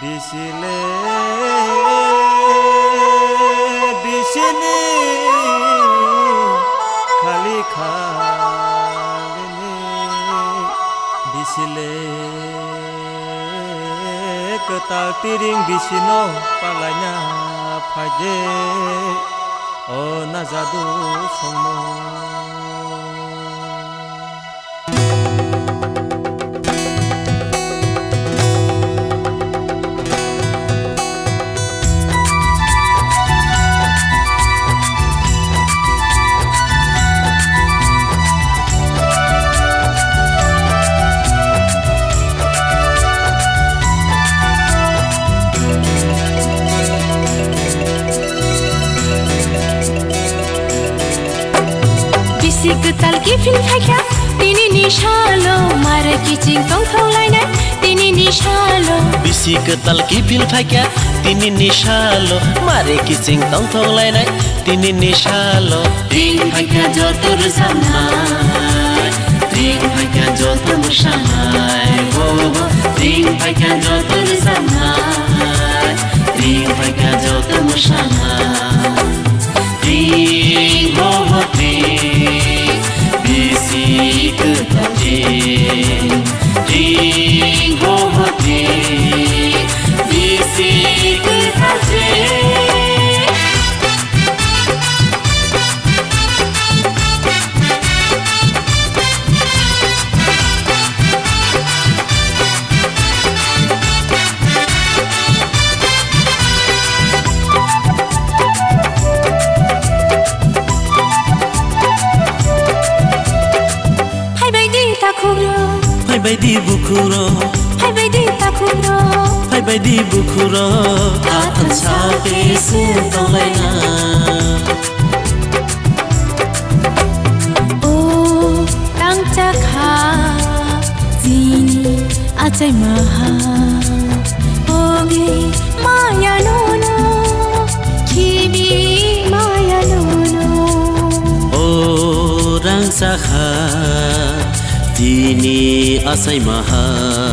Bisile bisini khali khalini bisile Kwtal Tring bisino palanya phaje o nazadu songmo Kwtal ki fil phakya tini nishalo mare ki chingtong tholai na tini nishalo Bisi Kwtal ki fil phakya tini nishalo mare ki chingtong tholai na tini nishalo Tring phakya jotor samai Tring phakya jotor samai ho Tring phakya jotor samai Tring phakya jotor samai Tring ho Tring Bisi Kwtal Tring ho Tring Bisi Kwtal Baidi bukuro Hai baidi takuro Hai baidi bukuro Atan sape se tolaina Oh tang chakha Zini achai maha Oge maya nono Kimi maya nono Oh rang sakha Dini asai maha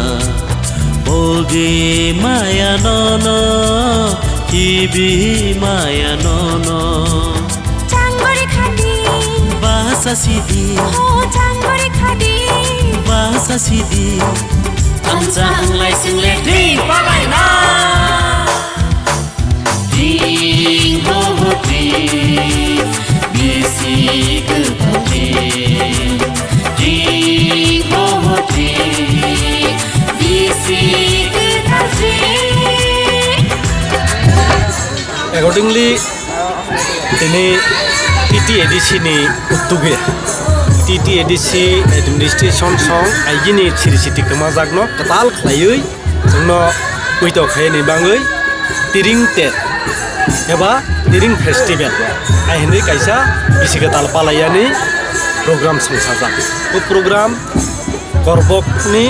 Boge maya nono Kibi maya nono Changgori khadi Bahasa sidi Oh changgori khadi Bahasa sidi Tancang lai sing le Tring palai na Tring ho Tring Bisi Kwtal Tring ho Tring Bisi Kwtal Accordingly ini TT edisi ni utuge TT edisi administration song aigini chiri kemazakno Kwtal khlaiui jongno uito khaini bangui Tring tet eba Tring festival aihni kaisa Bisi Kwtal Palaiani program sangsajak u program korbok ni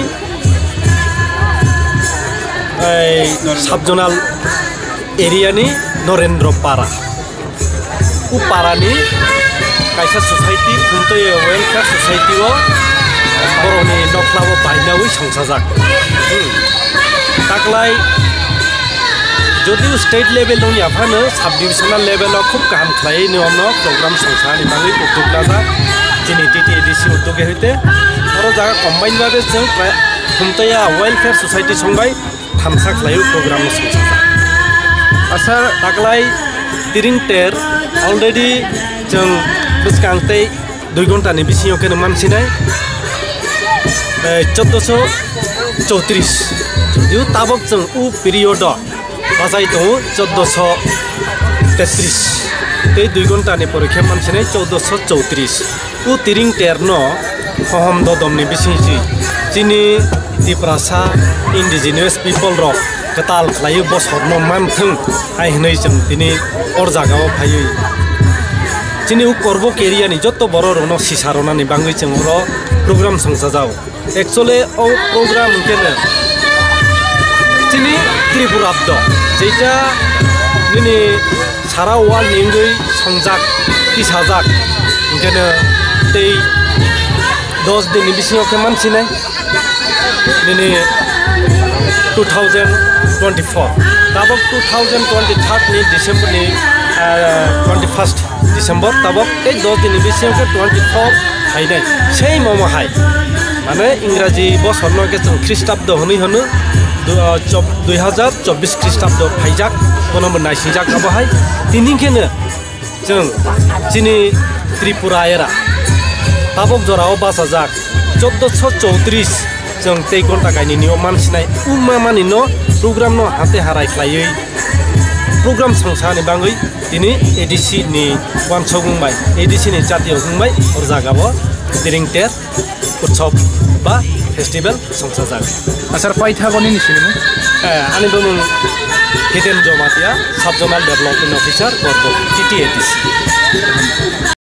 subjonal area ni Norendra para u para ni kaisa society Khumtaya welfare society o boroni noklawo bainawi sangsajak taklai যদিও state level নি আফানো sub divisional level খুব কাম খাই নিয়মনো programme সংসারনি বাঙালি উদ্যোগ লাজা যিনি TT ADC উদ্যোগে হইতে আর জায়গা কম্বাইন ভাবে जों Khumtaya ওয়েলফেয়ার সোসাইটি সংবাই থামসা খাইও প্রোগ্রাম সংসার আচ্ছা তাকলাই Tring টের অলরেডি जों বিসকাংতে 2 ঘন্টানি বিসিও কেন মানছিনাই 1434 যদিও তাবক जों উ পিরিয়ড Pasai itu 1433 Te 2 घंटा ni porikha mansine 1434 U Tring terno Hohom Dodom ni bisisi Chini Diprasa indigenous people rock Kwtal khlayu bosorno manthung ai hnai jong tini or jagao phaiui Chini u korbok area ni jotto boro rono sisarona ni bangui jong ro program sangsajao Actually o program kene Chini Tripura do যেটা নিনি সারা ওয়াল নিঙ্গই সংজাক 30,000 এখানে তেই 10 দিন বিসিও কে মানছিনাই নিনি 2024 tabok 2023 ni December ni 21st December tabok ei 10 din bising ke 24 hainai sei momo hai mane इंराजी বছর নকে जों খ্রিস্টাব্দ হনি হনো 2024 খ্রিস্টাব্দ ফাইজাक কোনम नायसिजाक आबहाय तिनिखेनो जों जिनि त्रिपुरा एरा ताबक जराव बासाजाक 1434 जों 3 घन्टा गायनि मानसिनाय उमा मानिनो प्रोग्राम नो हाते हाराय ख्लायै प्रोग्राम संसानि बाङै दिनै एडिसि नि वानसगुंबाय एडिसि नि जातीय गुंबाय और जागाबो तिरिंटेर उत्सव बा फेस्टिवल संसा जाग आसार पाइथागनि निसिनि आनि बमुं हिदेन जमातिया सब जोनाल डेभलपमेन्ट अफिसार गरबो टिटिएडिसि